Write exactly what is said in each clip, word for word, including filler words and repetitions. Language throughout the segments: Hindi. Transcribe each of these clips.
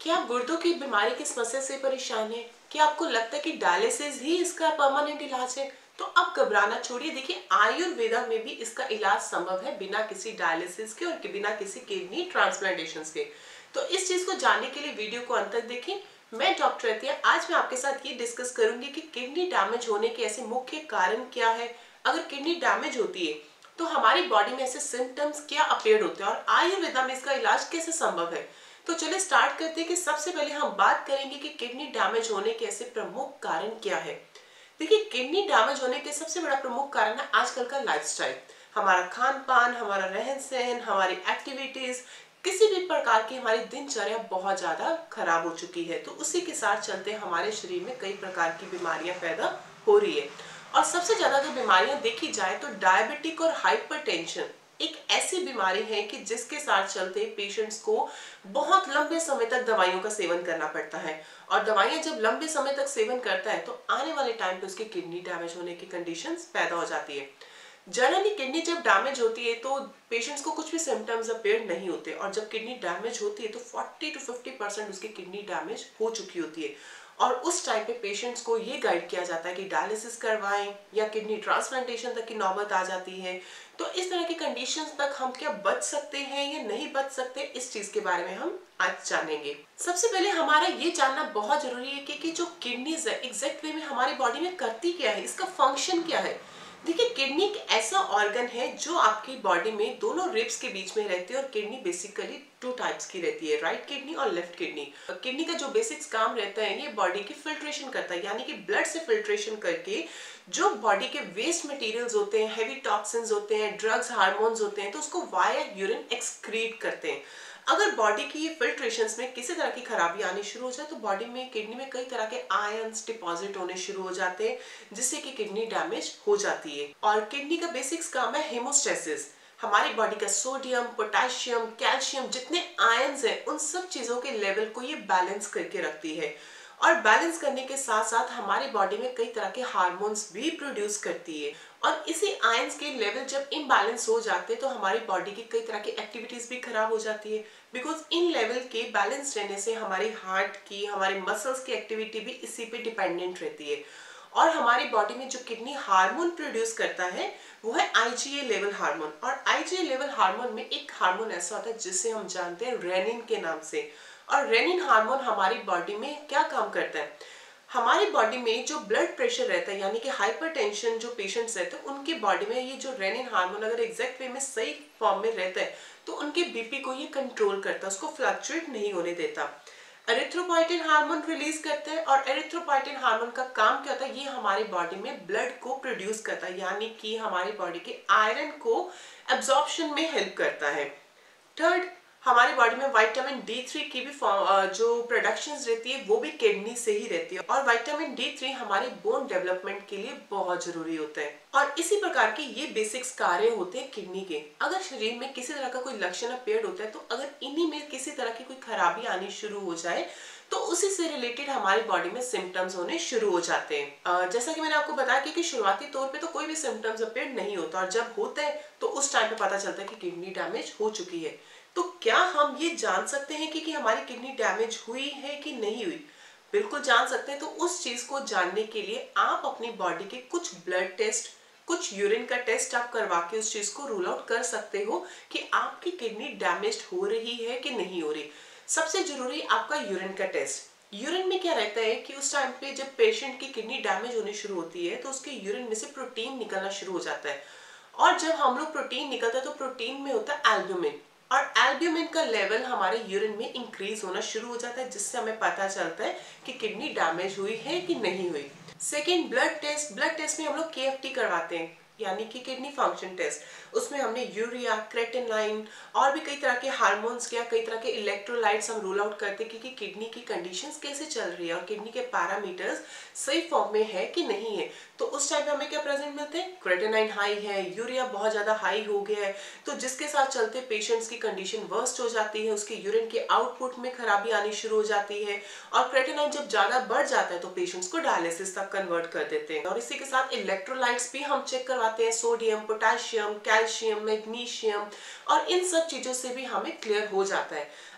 क्या आप गुर्दों की बीमारी की समस्या से परेशान हैं? क्या आपको लगता है कि डायलिसिस ही इसका परमानेंट इलाज है? तो अब घबराना छोड़िए। देखिए, आयुर्वेदा में भी इसका इलाज संभव है बिना किसी डायलिसिस के और बिना किसी किडनी ट्रांसप्लांटेशन के। तो इस चीज को जानने के लिए वीडियो को अंत तक देखें। मैं डॉक्टर अतिया आज मैं आपके साथ ये डिस्कस करूंगी कि किडनी डैमेज होने के ऐसे मुख्य कारण क्या है। अगर किडनी डैमेज होती है तो हमारी बॉडी में ऐसे सिम्टम्स क्या अपीयर होते हैं और आयुर्वेदा में इसका इलाज कैसे संभव है। तो चलिए स्टार्ट करते हैं कि सबसे पहले हम बात करेंगे कि किडनी डैमेज होने के ऐसे प्रमुख कारण क्या है। देखिए, किडनी डैमेज होने के सबसे बड़ा प्रमुख कारण है आजकल का लाइफस्टाइल। हमारा खान पान, हमारा रहन सहन, हमारी एक्टिविटीज, किसी भी प्रकार की हमारी दिनचर्या बहुत ज्यादा खराब हो चुकी है। तो उसी के साथ चलते हमारे शरीर में कई प्रकार की बीमारियां पैदा हो रही है। और सबसे ज्यादा जो बीमारियां देखी जाए तो डायबिटिक और हाइपरटेंशन एक ऐसी बीमारी है कि जिसके साथ चलते पेशेंट्स को बहुत लंबे समय तक दवाइयों का सेवन करना पड़ता है। और दवाइयां जब लंबे समय तक सेवन करता है तो आने वाले टाइम पे उसकी किडनी डैमेज होने की कंडीशंस पैदा हो जाती है। जनरली किडनी जब डैमेज होती है तो पेशेंट्स को कुछ भी सिम्टम्स अपीयर नहीं होते, और जब किडनी डैमेज होती है तो चालीस टू पचास परसेंट उसकी किडनी डैमेज हो चुकी होती है। और उस टाइम पे पेशेंट्स को ये गाइड किया जाता है कि डायलिसिस करवाएं या किडनी ट्रांसप्लांटेशन तक की नौबत आ जाती है। तो इस तरह की कंडीशंस तक हम क्या बच सकते हैं या नहीं बच सकते, इस चीज के बारे में हम आज जानेंगे। सबसे पहले हमारा ये जानना बहुत जरूरी है कि, कि जो किडनीज है एग्जैक्ट वे में हमारी बॉडी में करती क्या है, इसका फंक्शन क्या है। देखिए, किडनी एक ऐसा ऑर्गन है जो आपकी बॉडी में दोनों रिब्स के बीच में रहती है। और किडनी बेसिकली टू टाइप्स की रहती है, राइट किडनी और लेफ्ट किडनी। किडनी का जो बेसिक्स काम रहता है ये बॉडी की फिल्ट्रेशन करता है, यानी कि ब्लड से फिल्ट्रेशन करके जो बॉडी के वेस्ट मटेरियल्स होते हैं, हैवी टॉक्सिन्स होते हैं, ड्रग्स, हार्मोन्स होते हैं, तो उसको वाया यूरिन एक्सक्रीट करते हैं। अगर बॉडी की ये फिल्ट्रेशंस में किसी तरह की खराबी आनी शुरू हो जाए तो बॉडी में, किडनी में कई तरह के आयंस डिपॉजिट होने शुरू हो जाते हैं, जिससे कि किडनी डैमेज हो जाती है। और किडनी का बेसिक्स काम है हेमोस्टेसिस। हमारी बॉडी का सोडियम, पोटेशियम, कैल्शियम, जितने आयंस हैं उन सब चीजों के लेवल को ये बैलेंस करके रखती है। और बैलेंस करने के साथ साथ हमारी बॉडी में कई तरह के हार्मोन्स भी प्रोड्यूस करती है। और इसी आयंस के लेवल जब इम्बैलेंस हो जाते हैं तो हमारी बॉडी की कई तरह की एक्टिविटीज भी खराब हो जाती है। बिकॉज इन लेवल के बैलेंस रहने से हमारी हार्ट की, हमारे मसल्स की एक्टिविटी भी इसी पे डिपेंडेंट रहती है। और हमारी बॉडी में जो किडनी हार्मोन प्रोड्यूस करता है वो है आईजीए लेवल हार्मोन। और आईजीए लेवल हार्मोन में एक हार्मोन ऐसा होता है जिसे हम जानते हैं रेनिन के नाम से। और रेनिन हार्मोन हमारी बॉडी में क्या काम करता है, हमारी बॉडी में जो ब्लड प्रेशर रहता है, यानी कि हाइपरटेंशन जो पेशेंट्स रहते हैं उनकी बॉडी में ये जो रेनिन हार्मोन अगर एग्जैक्ट वे में सही फॉर्म में रहता है तो उनके बीपी को ये कंट्रोल करता है, उसको फ्लक्चुएट नहीं होने देता। एरिथ्रोपोइटिन हार्मोन रिलीज करते हैं। और एरिथ्रोपोइटिन हार्मोन का काम क्या होता है, ये हमारी बॉडी में ब्लड को प्रोड्यूस करता है, यानी कि हमारी बॉडी के आयरन को एब्जॉर्प्शन में हेल्प करता है। थर्ड, हमारी बॉडी में विटामिन डी थ्री की भी जो प्रोडक्शन रहती है वो भी किडनी से ही रहती है। और विटामिन डी थ्री हमारे बोन डेवलपमेंट के लिए बहुत जरूरी होता है। और इसी प्रकार के ये बेसिक्स कार्य होते हैं किडनी के। अगर शरीर में किसी तरह का कोई लक्षण अपीयर होता है तो अगर इन्हीं में किसी तरह की कोई खराबी आनी शुरू हो जाए तो उसी से रिलेटेड हमारी बॉडी में सिम्टम्स होने शुरू हो जाते हैं। जैसा कि मैंने आपको बताया कि, कि शुरुआती तौर पे तो कोई भी सिम्टम्स अपीयर नहीं होता, और जब होता है तो उस टाइम पे पता चलता है कि किडनी डैमेज हो चुकी है। तो क्या हम ये जान सकते हैं कि, कि हमारी किडनी डैमेज हुई है कि नहीं हुई? बिल्कुल जान सकते हैं। तो उस चीज को जानने के लिए आप अपनी बॉडी के कुछ ब्लड टेस्ट, कुछ यूरिन का टेस्ट आप करवा के उस चीज को रूल आउट कर सकते हो कि आपकी किडनी डैमेज हो रही है कि नहीं हो रही। सबसे जरूरी आपका यूरिन का टेस्ट। यूरिन में क्या रहता है कि उस टाइम पे जब पेशेंट की किडनी डैमेज होनी शुरू होती है तो उसके यूरिन में से प्रोटीन निकलना शुरू हो जाता है। और जब हम लोग प्रोटीन निकलता है तो प्रोटीन में होता है एल्ब्यूमिन। और एल्ब्यूमिन का लेवल हमारे यूरिन में इंक्रीज होना शुरू हो जाता है, जिससे हमें पता चलता है कि किडनी डैमेज हुई है कि नहीं हुई। Second, blood test. Blood test में हम लोग के एफ टी करवाते हैं, यानी कि किडनी फंक्शन टेस्ट। उसमें हमने यूरिया, क्रेटिनाइन और भी कई तरह के हार्मोन्स या कई तरह के इलेक्ट्रोलाइट्स हम रूल आउट करते हैं कि किडनी की कंडीशंस कैसे चल रही है और किडनी के पैरामीटर्स सही फॉर्म में है कि नहीं है। तो उस टाइम पे हमें क्या प्रेजेंट मिलते हैं, क्रेटिनाइन हाई है, यूरिया बहुत ज्यादा हाई हो गया है, तो जिसके साथ चलते पेशेंट्स की कंडीशन वर्स्ट हो जाती है, उसके यूरिन के आउटपुट में खराबी आनी शुरू हो जाती है। और क्रेटिनाइन जब ज्यादा बढ़ जाता है तो पेशेंट्स को डायलिसिस तक कन्वर्ट कर देते हैं। और इसी के साथ इलेक्ट्रोलाइट्स भी हम चेक करवाते हैं, सोडियम, पोटेशियम, कैल्शियम, मैग्नीशियम, और इन सब चीजों से भी हमें क्लियर हो जाता है।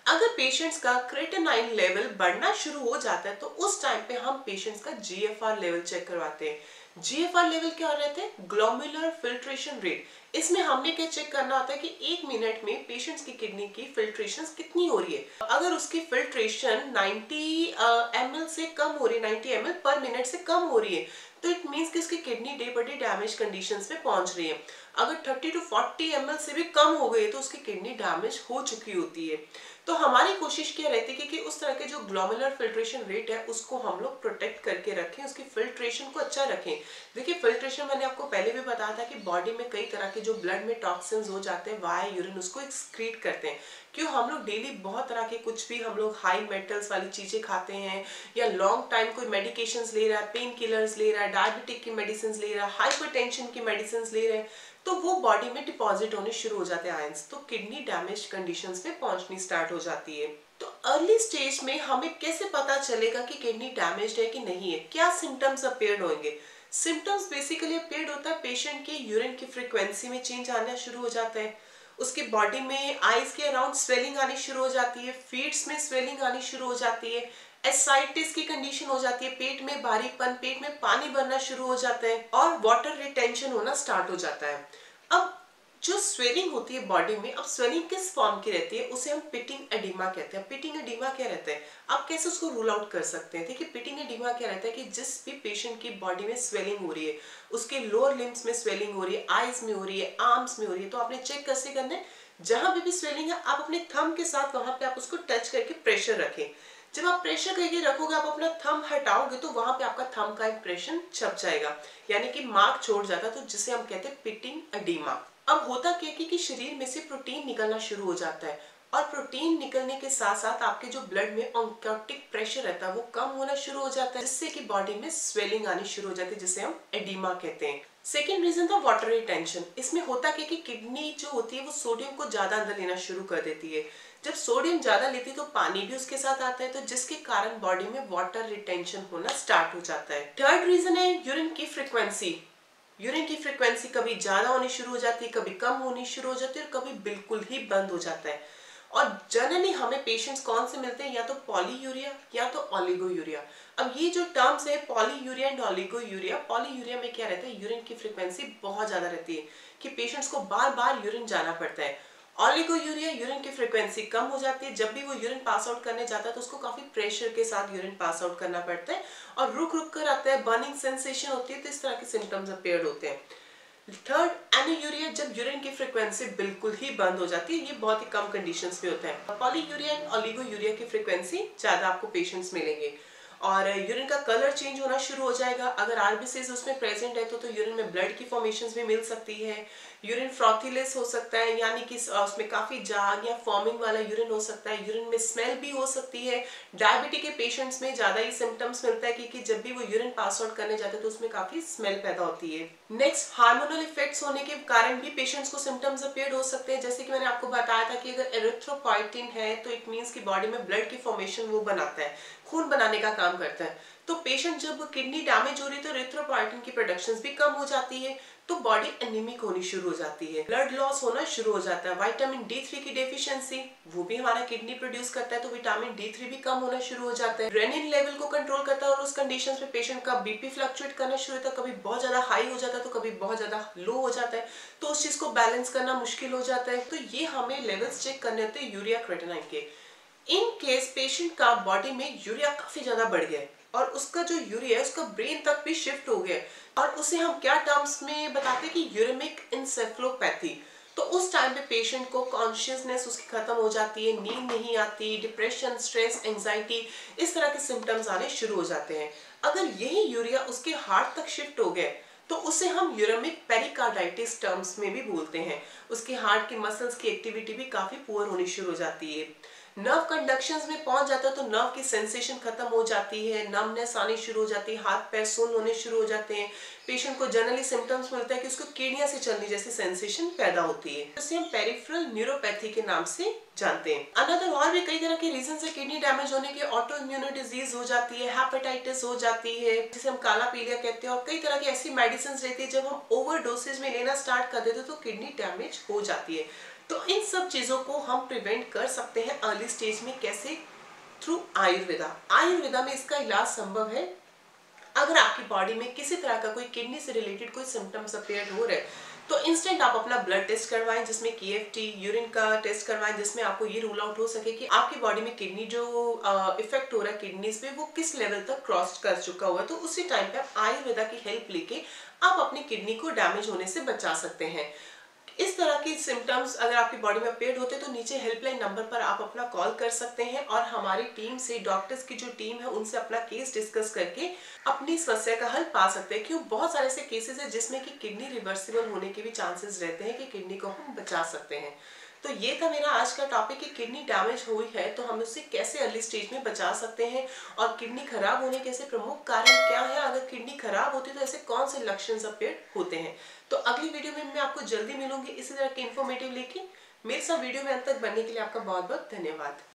अगर पेशेंट्स का क्रिएटिनिन लेवल बढ़ना शुरू हो जाता है तो उस टाइम पे हम पेशेंट्स का जीएफआर लेवल चेक करवाते हैं। जीएफआर लेवल क्या रहते हैं? Glomerular filtration rate. इसमें हमने क्या चेक करना होता है कि एक मिनट में पेशेंट्स की किडनी की फिल्ट्रेशन कितनी हो रही है। अगर उसकी फिल्ट्रेशन नब्बे एम एल से कम हो रही है, नब्बे एम एल पर मिनट से कम हो रही है, तो इट मीन्स कि उसकी kidney day by day damage conditions में पहुंच रही है। अगर तीस टू चालीस एम एल से भी कम हो गई तो उसकी किडनी डैमेज हो चुकी होती है। तो हमारी कोशिश क्या रहती है कि उस तरह के जो ग्लोमेरुलर फिल्ट्रेशन रेट है उसको हम लोग प्रोटेक्ट करके रखें, उसकी फिल्ट्रेशन को अच्छा रखें। देखिए फिल्ट्रेशन मैंने आपको पहले भी बताया था कि बॉडी में कई तरह के जो ब्लड में टॉक्सिन्स हो जाते हैं वाया यूरिन उसको एक्सक्रीट करते हैं। क्यों? हम लोग डेली बहुत तरह के कुछ भी हम लोग हाई मेटल्स वाली चीजें खाते हैं या लॉन्ग टाइम कोई मेडिकेशंस ले रहा है, पेन किलर्स ले रहा है, डायबिटिक की मेडिसिन ले रहा है, हाइपरटेंशन की मेडिसिन ले रहे हैं, तो वो बॉडी में डिपॉजिट होने शुरू हो जाते हैं आयंस, तो किडनी डैमेज कंडीशंस में पहुंचनी स्टार्ट हो जाती है। तो अर्ली स्टेज में हमें कैसे पता चलेगा कि किडनी डैमेज है कि नहीं है? क्या सिम्टम्स अपीयर होंगे? सिम्टम्स बेसिकली अपीयर होता है पेशेंट के यूरिन की फ्रीक्वेंसी में चेंज आना शुरू हो जाता है, उसके बॉडी में आईज के अराउंड स्वेलिंग आनी शुरू हो जाती है, फीट्स में स्वेलिंग आनी शुरू हो जाती है, एसाइटिस की कंडीशन हो जाती है, पेट में भारीपन, पेट में पानी भरना शुरू हो जाता है और वाटर रिटेंशन होना स्टार्ट हो जाता है। अब जो स्वेलिंग होती है बॉडी में, अब स्वेलिंग किस फॉर्म की रहती है? उसे हम पिटिंग एडिमा कहते हैं। पिटिंग एडिमा क्या रहता है? आप कैसे उसको रूल आउट कर सकते हैं? देखिए पिटिंग एडिमा क्या रहता है कि जिस भी पेशेंट की बॉडी में स्वेलिंग हो रही है, उसके लोअर लिम्स में स्वेलिंग हो रही है, आईज में हो रही है, आर्म्स में हो रही है, तो आपने चेक कैसे करना है? जहां पे भी स्वेलिंग है आप अपने थंब के साथ वहां पे आप उसको टच करके प्रेशर रखें। जब आप प्रेशर करके रखोगे, आप अपना थंब हटाओगे तो वहां पे आपका थंब का इंप्रेशन छप जाएगा, यानी कि मार्क छोड़ जाता है, तो जिसे हम कहते हैं पिटिंग एडिमा। अब होता क्या है कि शरीर में से प्रोटीन निकलना शुरू हो जाता है और प्रोटीन निकलने के साथ साथ आपके जो ब्लड में ऑन्कोटिक प्रेशर रहता है वो कम होना शुरू हो जाता है, जिससे कि बॉडी में स्वेलिंग आनी शुरू हो जाती है, जिसे हम एडिमा कहते हैं। सेकेंड रीजन था वाटर रिटेंशन। इसमें होता क्या कि किडनी जो होती है वो सोडियम को ज्यादा अंदर लेना शुरू कर देती है। जब सोडियम ज्यादा लेती है तो पानी भी उसके साथ आता है, तो जिसके कारण बॉडी में वाटर रिटेंशन होना स्टार्ट हो जाता है। थर्ड रीजन है यूरिन की फ्रीक्वेंसी। यूरिन की फ्रीक्वेंसी कभी ज्यादा होनी शुरू हो जाती है, कभी कम होनी शुरू हो जाती है और कभी बिल्कुल ही बंद हो जाता है। और जनरली हमें पेशेंट्स कौन से मिलते हैं? या तो पॉलीयूरिया या तो ओलिगोयूरिया। अब ये जो टर्म्स है पॉलीयूरिया एंड ओलिगोयूरिया, पॉलीयूरिया में क्या रहता है? यूरिन की फ्रीक्वेंसी बहुत ज्यादा रहती है कि पेशेंट्स को बार बार यूरिन जाना पड़ता है। ओलिगोयूरिया यूरिन की फ्रीक्वेंसी कम हो जाती है, जब भी वो यूरिन पास आउट करने जाता है तो उसको काफी प्रेशर के साथ यूरिन पास आउट करना पड़ता है और रुक रुक कर आता है, बर्निंग सेंसेशन होती है, तो इस तरह के सिम्टम्स अपीयर होते हैं। थर्ड एनुयूरिया, जब यूरिन की फ्रीक्वेंसी बिल्कुल ही बंद हो जाती है, ये बहुत ही कम कंडीशंस में होता है। पॉलीयूरिया एंड ओलिगोयूरिया की फ्रीक्वेंसी ज्यादा आपको पेशेंट्स मिलेंगे और यूरिन का कलर चेंज होना शुरू हो जाएगा। अगर आरबीसीज उसमें प्रेजेंट है तो तो यूरिन में ब्लड की फॉर्मेशंस भी मिल सकती है। यूरिन फ्रॉथीलेस हो सकता है, यानी कि उसमें काफी जाग या फॉर्मिंग वाला यूरिन हो सकता है। यूरिन में स्मेल भी हो सकती है। डायबिटिक के पेशेंट्स में ज्यादा ही सिम्टम्स मिलता है क्योंकि जब भी वो यूरिन पास आउट करने जाते हैं तो उसमें काफी स्मेल पैदा होती है। नेक्स्ट, हार्मोनल इफेक्ट्स होने के कारण भी पेशेंट्स को सिम्टम्स अपीयर हो सकते हैं। जैसे कि मैंने आपको बताया था कि अगर एरिथ्रोपोइटिन है तो इट मीन्स की बॉडी में ब्लड की फॉर्मेशन वो बनाता है, खून बनाने का काम करता है। तो पेशेंट जब किडनी डैमेज हो रही है तो एरिथ्रोपोइटिन की प्रोडक्शन भी कम हो जाती है, तो बॉडी एनीमिक होनी शुरू हो जाती है, ब्लड लॉस होना शुरू हो जाता है। विटामिन डी थ्री की डेफिशिएंसी, वो भी हमारा किडनी प्रोड्यूस करता है, तो विटामिन डी थ्री भी कम होना शुरू हो जाता है। रेनिन लेवल को कंट्रोल करता है और उस कंडीशंस में पेशेंट का बीपी फ्लक्चुएट करना शुरू होता है, कभी बहुत ज्यादा हाई हो जाता है तो कभी बहुत ज्यादा लो हो जाता है, तो उस चीज को बैलेंस करना मुश्किल हो जाता है। तो ये हमें लेवल्स चेक करने होते हैं यूरिया क्रेटिनाइन के। इन केस पेशेंट का बॉडी में यूरिया काफी ज्यादा बढ़ गया है और उसका जो यूरिया है उसका ब्रेन तक भी शिफ्ट हो गया है, और उसे हम क्या टर्म्स में बताते हैं कि यूरेमिक इंसेफ्लोपैथी। तो उस टाइम पे पेशेंट को कॉन्शियसनेस उसकी खत्म हो जाती है, नींद नहीं आती, डिप्रेशन, स्ट्रेस, एंजाइटी, इस तरह के सिम्टम्स आने शुरू हो जाते हैं। अगर यही यूरिया उसके हार्ट तक शिफ्ट हो गया तो उसे हम यूरेमिक पेरिकार्डाइटिस टर्म्स में भी बोलते हैं। उसके हार्ट की मसल्स की एक्टिविटी भी काफी पुअर होनी शुरू हो जाती है, नर्व कंडक्शंस में पहुंच जाता है तो नर्व की सेंसेशन खत्म हो जाती है, नमनेस आनी शुरू हो जाती है, हाथ पैर सुन्न होने शुरू हो जाते हैं। पेशेंट को जनरली सिम्टम्स मिलता है कि उसको कीड़ियां से चलने जैसी सेंसेशन पैदा होती है, जिसे हम पेरिफेरल न्यूरोपैथी के नाम से जानते हैं। अनदर और भी कई तरह के रीजन है किडनी डैमेज होने के। ऑटो इम्यूनो डिजीज हो जाती है, हेपेटाइटिस हो जाती है जिसे हम काला पीलिया कहते हैं, और कई तरह की ऐसी मेडिसिन रहती है जब हम ओवर डोसेज में लेना स्टार्ट कर देते तो किडनी डैमेज हो जाती है। तो इन सब चीजों को हम प्रिवेंट कर सकते हैं अर्ली स्टेज में, कैसे? थ्रू आयुर्वेदा। आयुर्वेदा में इसका इलाज संभव है। अगर आपकी बॉडी में किसी तरह का कोई किडनी से रिलेटेड कोई सिम्टम्स अपीयर हो रहे हैं तो इंस्टेंट आप अपना ब्लड टेस्ट करवाएं, जिसमें के एफ टी यूरिन का टेस्ट करवाएं, जिसमें आपको ये रूल आउट हो सके कि आपकी बॉडी में किडनी जो इफेक्ट हो रहा है किडनीज पे वो किस लेवल तक क्रॉस कर चुका हुआ है। तो उसी टाइम पे आप आयुर्वेदा की हेल्प लेके आप अपनी किडनी को डैमेज होने से बचा सकते हैं। इस तरह के सिम्टम्स अगर आपकी बॉडी में अपेयर होते हैं तो नीचे हेल्पलाइन नंबर पर आप अपना कॉल कर सकते हैं और हमारी टीम से, डॉक्टर्स की जो टीम है उनसे अपना केस डिस्कस करके अपनी समस्या का हल पा सकते हैं। क्यों? बहुत सारे ऐसे केसेस हैं जिसमें कि किडनी रिवर्सिबल होने के भी चांसेस रहते हैं कि किडनी को हम बचा सकते हैं। तो ये था मेरा आज का टॉपिक कि किडनी डैमेज हुई है तो हम उससे कैसे अर्ली स्टेज में बचा सकते हैं और किडनी खराब होने के ऐसे प्रमुख कारण क्या है। अगर किडनी खराब होती है तो ऐसे कौन से लक्षण अपीयर होते हैं। तो अगली वीडियो में मैं आपको जल्दी मिलूंगी इसी तरह के इन्फॉर्मेटिव लेके। मेरे साथ वीडियो में अंत तक बनने के लिए आपका बहुत बहुत धन्यवाद।